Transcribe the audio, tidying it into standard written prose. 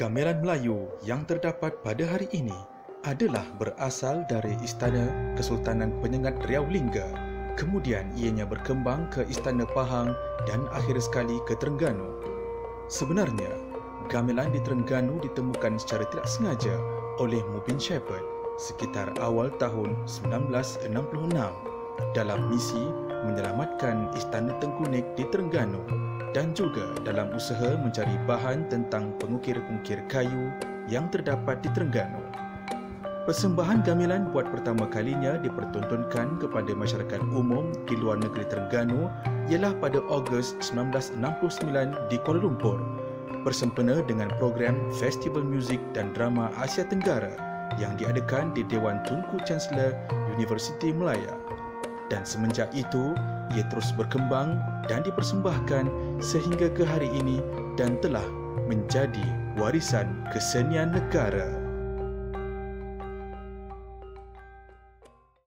Gamelan Melayu yang terdapat pada hari ini adalah berasal dari Istana Kesultanan Penyengat Riau Lingga. Kemudian ianya berkembang ke Istana Pahang dan akhir sekali ke Terengganu. Sebenarnya, gamelan di Terengganu ditemukan secara tidak sengaja oleh Mubin Shepherd sekitar awal tahun 1966 dalam misi menyelamatkan Istana Tengkunik di Terengganu dan juga dalam usaha mencari bahan tentang pengukir-pengukir kayu yang terdapat di Terengganu. Persembahan gamelan buat pertama kalinya dipertontonkan kepada masyarakat umum di luar negeri Terengganu ialah pada Ogos 1969 di Kuala Lumpur, bersempena dengan program Festival Muzik dan Drama Asia Tenggara yang diadakan di Dewan Tunku Chancellor Universiti Malaya. Dan semenjak itu, ia terus berkembang dan dipersembahkan sehingga ke hari ini dan telah menjadi warisan kesenian negara.